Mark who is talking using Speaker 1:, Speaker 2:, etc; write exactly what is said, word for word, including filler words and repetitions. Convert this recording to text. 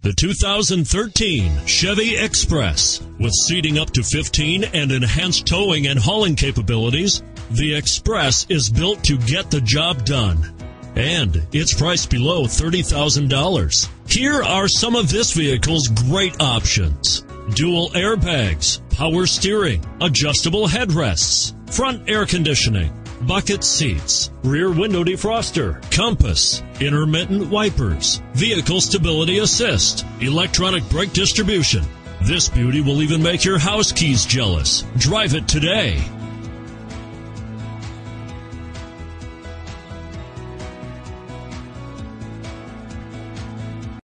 Speaker 1: The two thousand thirteen Chevy Express. With seating up to fifteen and enhanced towing and hauling capabilities, the Express is built to get the job done. And it's priced below thirty thousand dollars. Here are some of this vehicle's great options: dual airbags, power steering, adjustable headrests, front air conditioning, bucket seats, rear window defroster, compass, intermittent wipers, vehicle stability assist, electronic brake distribution. This beauty will even make your house keys jealous. Drive it today.